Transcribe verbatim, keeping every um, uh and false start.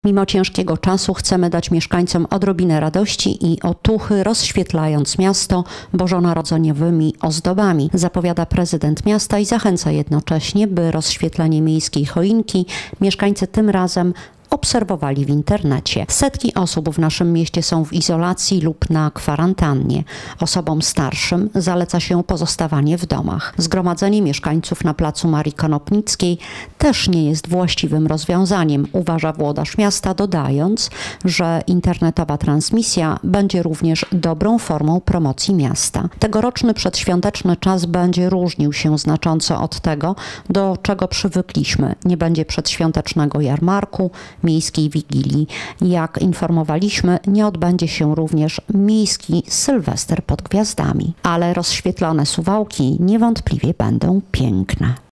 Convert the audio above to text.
Mimo ciężkiego czasu chcemy dać mieszkańcom odrobinę radości i otuchy, rozświetlając miasto bożonarodzeniowymi ozdobami, zapowiada prezydent miasta i zachęca jednocześnie, by rozświetlenie miejskiej choinki mieszkańcy tym razem obserwowali w internecie. Setki osób w naszym mieście są w izolacji lub na kwarantannie. Osobom starszym zaleca się pozostawanie w domach. Zgromadzenie mieszkańców na placu Marii Konopnickiej też nie jest właściwym rozwiązaniem, uważa włodarz miasta, dodając, że internetowa transmisja będzie również dobrą formą promocji miasta. Tegoroczny przedświąteczny czas będzie różnił się znacząco od tego, do czego przywykliśmy. Nie będzie przedświątecznego jarmarku, miejskiej wigilii. Jak informowaliśmy, nie odbędzie się również miejski Sylwester pod gwiazdami. Ale rozświetlone Suwałki niewątpliwie będą piękne.